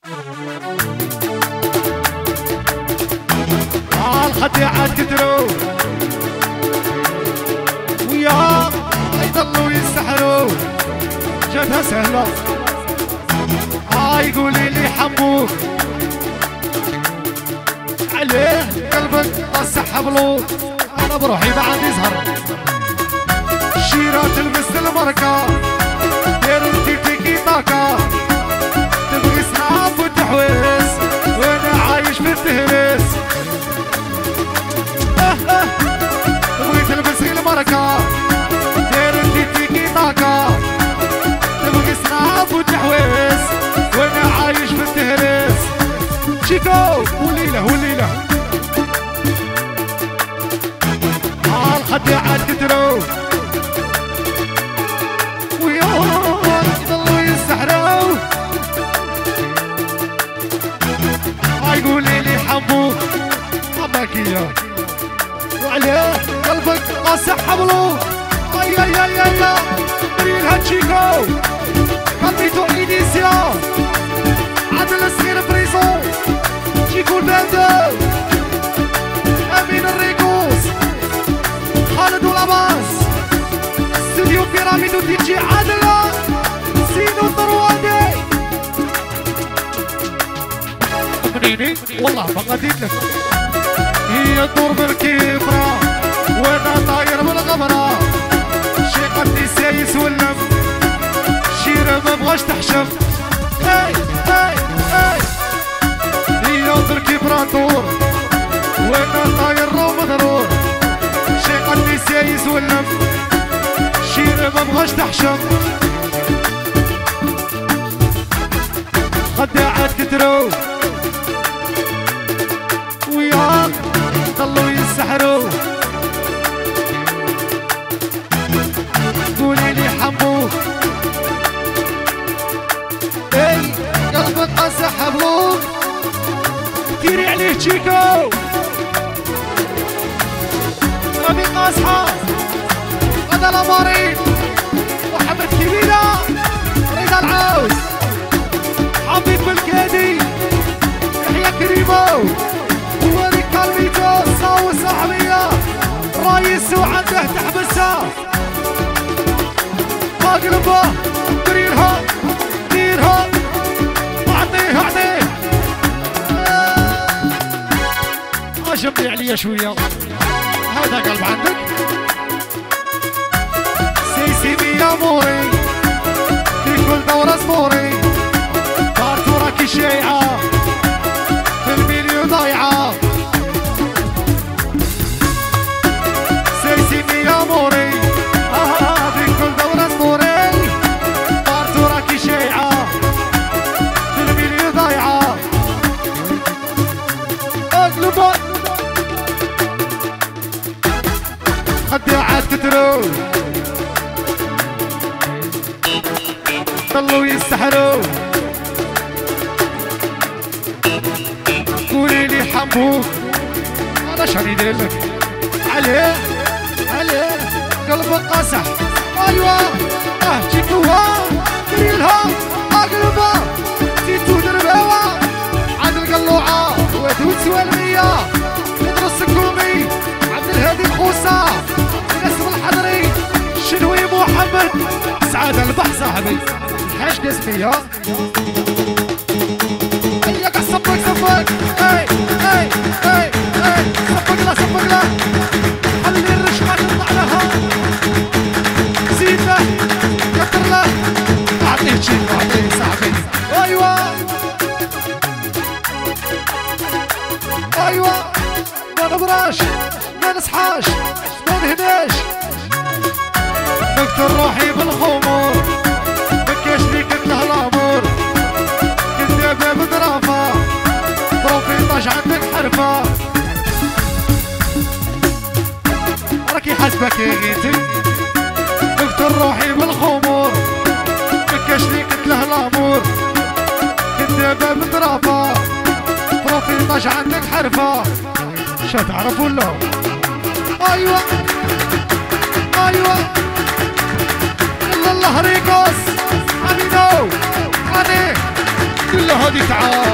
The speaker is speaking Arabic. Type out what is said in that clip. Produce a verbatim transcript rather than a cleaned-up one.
الخديعات كتروا ويا يضلوا يسحروا جاتها سهلة ها يقولي لي حبوك عليه قلبك طسح بلوك انا بروحي بعد يزهر الشيرة تلبس الماركة دير انتي تيكي تاكا تبغي سناب وتحويس وانا عايش في التهريس تبغي تلبسي الماركة دير انتي تيكي تاكا تبغي سناب وتحويس وانا عايش في التهريس شيكو وليلة وليلة ها الخديعات كتروا ويوم يضلوا يسحروا يقولي لي حبوك حبك اياه وعليه قلبك قاسح حبلوك اي اي اي اي بريلها تشيكو خليتو ايدي سيا عدل الصغير بريزون شيكو الباندو امين الريكوس خالد ولاباس استوديو بيراميد ودي جي عادلة سيدو الطروادي منيني والله ما قديت لك هي تدور بالكبرى وانا طاير بالغبرة شي قدي سايس ولم شيرة ما بغاش تحشم اي اي اي هي بالكبرى تدور وانا طاير رو مضرور شي قدي سايس ولم شيرة ما بغاش تحشم خداعات كتروا وياك ضلوا يسحروا قولي لي حبوك اي قلبك قاسح حبلوك ديري عليه تشيكو غادي قاصحة غدا الامارين محمد كبيرة رضا العاود حبيب بالكادي يحيى كريمو ولي كالميتو صاوي صاحبية رايس وعنده تحبسها مقلبه ديرها ديرها اعطيه اعطيه اجملي عليا شوية هذا قلب عندك سيسي بيا موري في كل دورة سبوري بارتو راكي شايعة في الميليو ضايعة سيسي بيا موري آه في كل دورة سبوري بارتو راكي شايعة في الميليو ضايعة اقلبها خداعات كتروا ضلوا يسحروا قولي لي حبوك انا شاني ندير لك عليه عليه قلبك قاسح ايوا اه جيتوها ديريلها اقلبها جيتو درباوة عاد القلوعة ودود سوالمية يدرس الكومي عبد الهادي الخوصة نسم الحضري شنوي محمد سعادة البح صاحبي حاج قسمية هيا صفق صفق اي اي اي اي صفق له صفق له خلي الرشقة تطلع لها زيد له كتر له اعطيه شيء اعطيه صاحبي ايوا ايوا ما نبراش ما نصحاش ما نهداش نقتل روحي بالخمور مكاش لي قلت له الامور كذابه بدرافه بروفيطاج عندك حرفه راكي حاسبك يا غيتي نقتل روحي بالخمور مكاش لي قلت له الامور كذابه بدرافه بروفيطاج عندك حرفه شا تعرف ولا ايوه ايوه الله ريكوس امينو عليه كل هذه تعال